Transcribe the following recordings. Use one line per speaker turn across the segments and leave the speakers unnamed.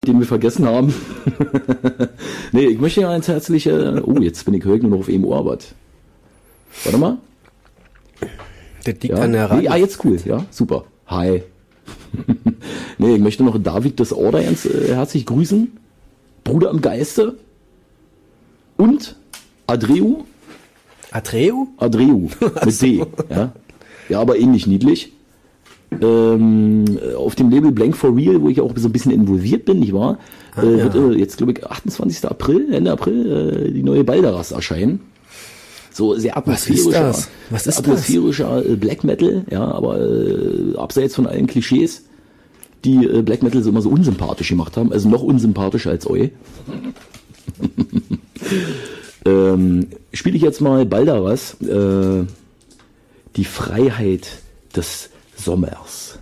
den wir vergessen haben. Nee, ich möchte ja ans herzliche... Oh, jetzt bin ich heute nur noch auf einem Ohr, aber... Warte mal.
Das liegt
Ja,
an der Radio.
nee, jetzt cool, ja, super. Hi. Nee, ich möchte noch David des Order ganz herzlich grüßen. Bruder im Geiste. Und Adreu.
Atreu?
Adreu, mit D. Ja, ja, aber ähnlich niedlich. Auf dem Label Blank for Real, wo ich auch so ein bisschen involviert bin, nicht wahr? Wird jetzt, glaube ich, 28. April, Ende April, die neue Balderas erscheinen. So sehr atmosphärischer,
Was ist
atmosphärischer Black Metal, ja, aber abseits von allen Klischees, die Black Metal so immer so unsympathisch gemacht haben, also noch unsympathischer als eu. Spiele ich jetzt mal Balderas, die Freiheit des Sommers.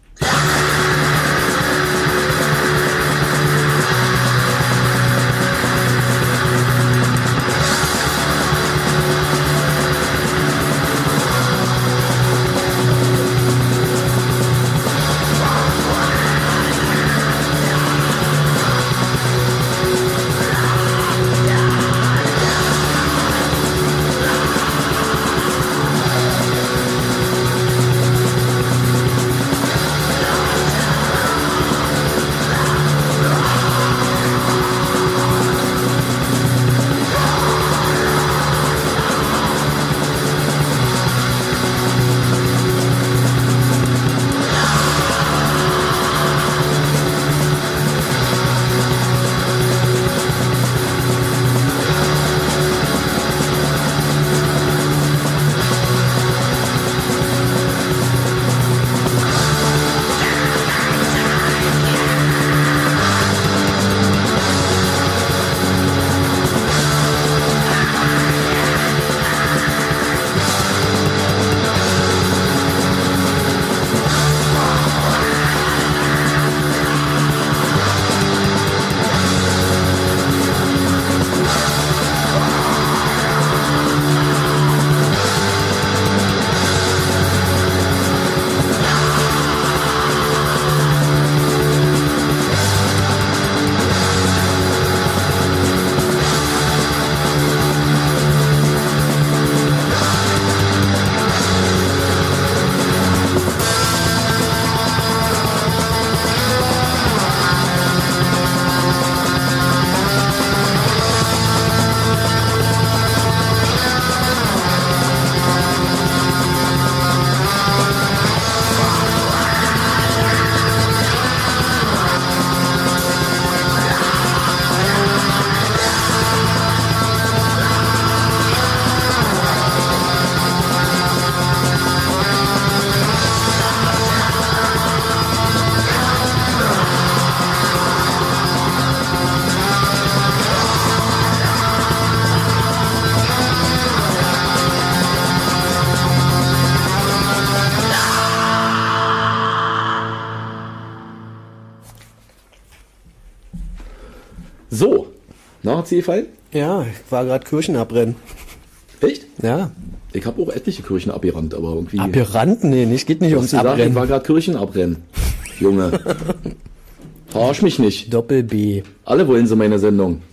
So, na, hat's dir gefallen?
Ja, ich war gerade Kirchen abbrennen.
Echt?
Ja.
Ich habe auch etliche Kirchen abgerannt, aber irgendwie...
Abgerannt? Nee, geht nicht ums
gesagt,
Abbrennen.
ich war gerade Kirchen abbrennen. Junge. Verarsch mich nicht.
Doppel B.
Alle wollen sie meine Sendung.